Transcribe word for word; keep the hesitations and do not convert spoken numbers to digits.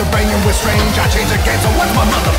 to bring and we're strange. I change again, so what's my mother